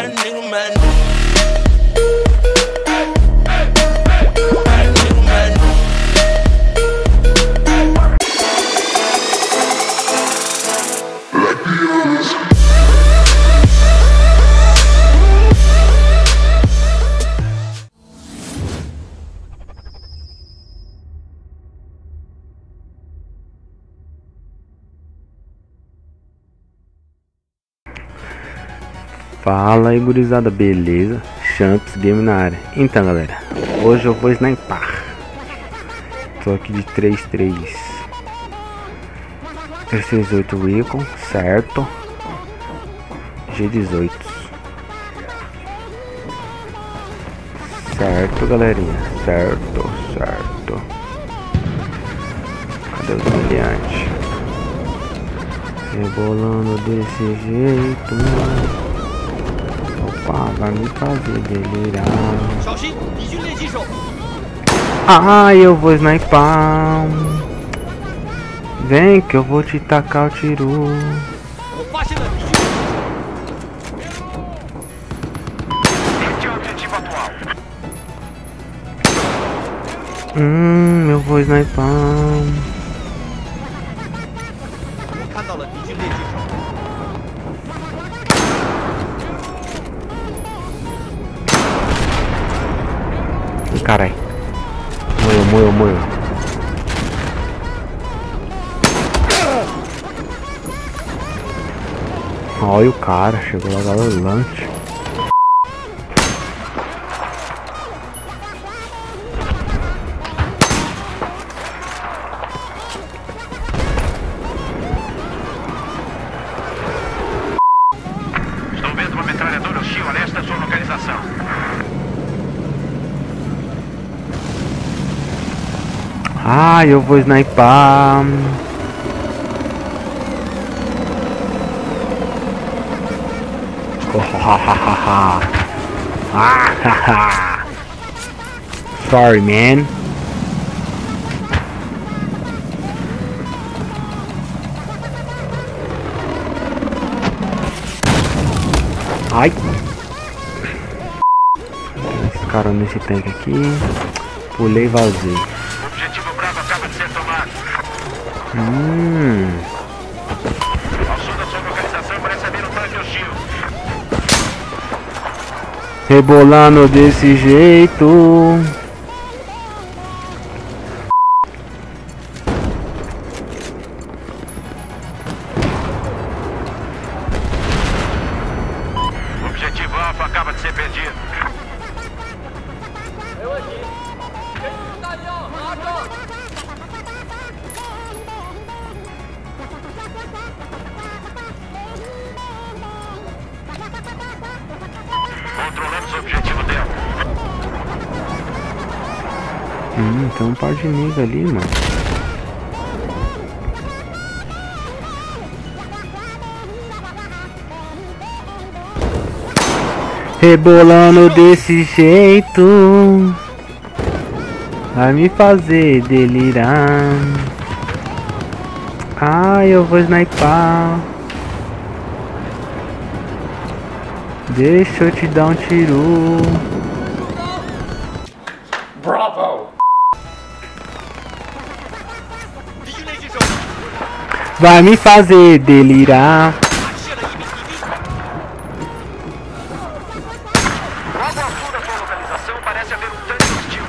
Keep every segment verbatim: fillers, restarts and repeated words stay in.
Fala aí, gurizada, beleza? Champs Game na área. Então, galera, hoje eu vou snipar. Tô aqui de três três três três oito Recon, certo? G dezoito. Certo, galerinha, certo, certo. Cadê os brilhantes? Rebolando desse jeito, mano. Opa, vai me fazer delirar. Ah, eu vou snipar. Vem que eu vou te tacar o tiro. Hum, eu vou snipar. Carai, morreu, morreu, morreu. Olha o cara, chegou lá galante. Estou vendo uma metralhadora hostil a leste da sua localização. Ah, eu vou snipar. Sorry, man. Ai. Esse cara nesse tanque aqui. Pulei e vazei. Hum. Ao sul da sua localização parece haver um tanque hostil. Rebolando desse jeito. O objetivo alfa acaba de ser perdido. Eu aqui. Quem está ali, ó? Controlamos o objetivo dela. Hum, tem um par de inimigo ali, mano. Rebolando desse jeito. Vai me fazer delirar. Ah, eu vou snipar. Deixa eu te dar um tiro. Bravo! Vai me fazer delirar. Logo ao sul da sua localização parece haver um tanque hostil.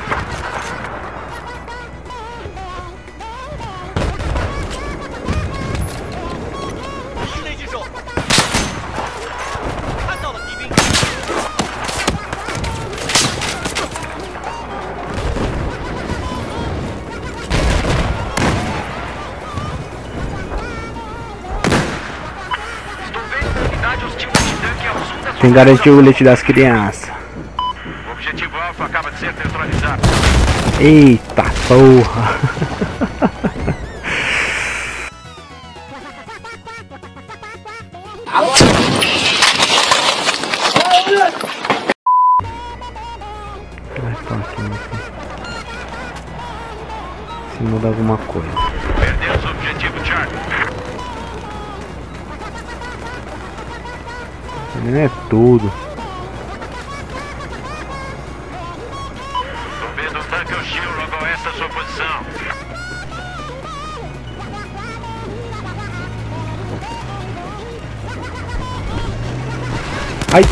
Tem que garantir o leite das crianças. O objetivo alfa acaba de ser neutralizado. Eita porra. Se muda alguma coisa. Perdemos o objetivo, Charlie. Não é tudo. Ai!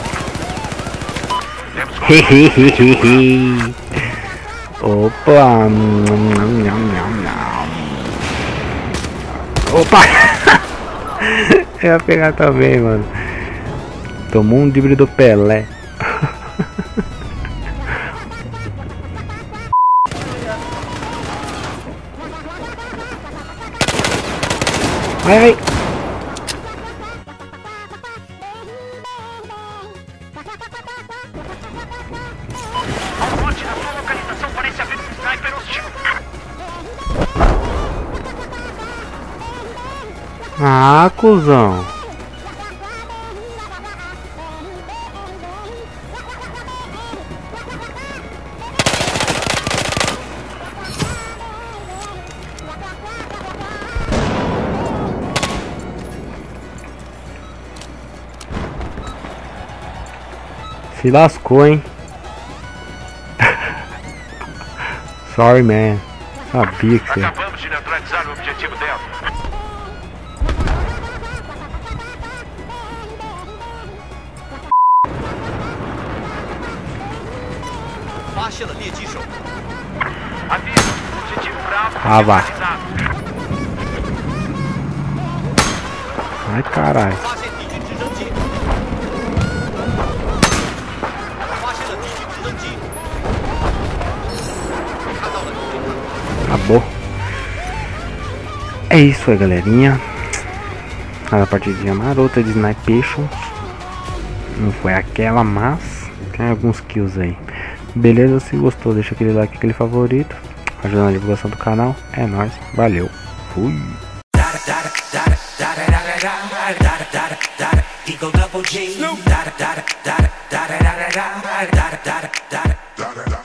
Hehehehe. Opa! Opa! Eu ia pegar também, mano. Tomou um drible do Pelé. Ai, ai. Alvote na sua localização parece haver um sniper hostil. Ah, cuzão. Se lascou, hein? Sorry, man. Sabia que você... Acabamos de neutralizar o objetivo dela. Aviso, objetivo Bravo. Ah, vá. neutralizado. Ai, caralho. Acabou. É isso aí, galerinha. A partidinha marota de Snipation. Não foi aquela, mas tem alguns kills aí. Beleza? Se gostou, deixa aquele like, aquele favorito, ajudando na divulgação do canal. É nóis, valeu, fui. Eagle double G.